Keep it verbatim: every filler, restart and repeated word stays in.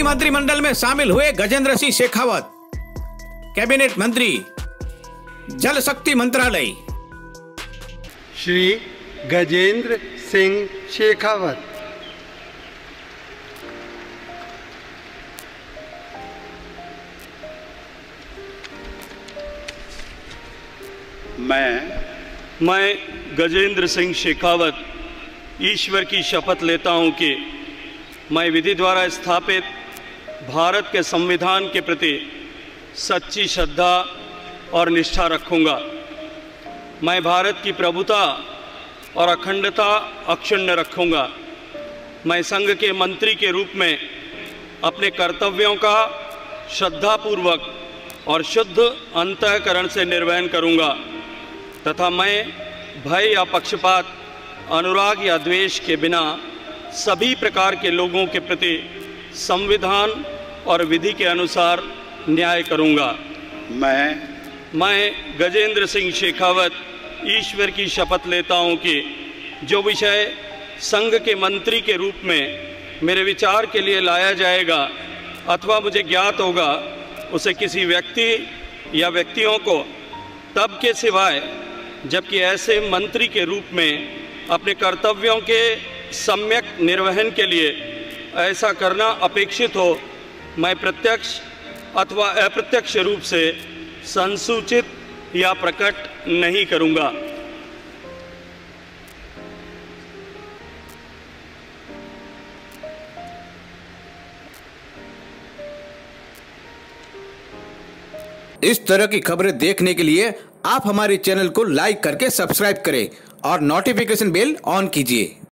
मंत्रिमंडल में शामिल हुए गजेंद्र सिंह शेखावत, कैबिनेट मंत्री, जल शक्ति मंत्रालय। श्री गजेंद्र सिंह शेखावत। मैं मैं गजेंद्र सिंह शेखावत ईश्वर की शपथ लेता हूं कि मैं विधि द्वारा स्थापित भारत के संविधान के प्रति सच्ची श्रद्धा और निष्ठा रखूंगा। मैं भारत की प्रभुता और अखंडता अक्षुण्ण रखूंगा। मैं संघ के मंत्री के रूप में अपने कर्तव्यों का श्रद्धापूर्वक और शुद्ध अंतःकरण से निर्वहन करूंगा तथा मैं भय या पक्षपात, अनुराग या द्वेष के बिना सभी प्रकार के लोगों के प्रति संविधान और विधि के अनुसार न्याय करूंगा। मैं मैं गजेंद्र सिंह शेखावत ईश्वर की शपथ लेता हूं कि जो विषय संघ के मंत्री के रूप में मेरे विचार के लिए लाया जाएगा अथवा मुझे ज्ञात होगा, उसे किसी व्यक्ति या व्यक्तियों को तब के सिवाय जबकि ऐसे मंत्री के रूप में अपने कर्तव्यों के सम्यक निर्वहन के लिए ऐसा करना अपेक्षित हो, मैं प्रत्यक्ष अथवा अप्रत्यक्ष रूप से संसूचित या प्रकट नहीं करूंगा। इस तरह की खबरें देखने के लिए आप हमारे चैनल को लाइक करके सब्सक्राइब करें और नोटिफिकेशन बेल ऑन कीजिए।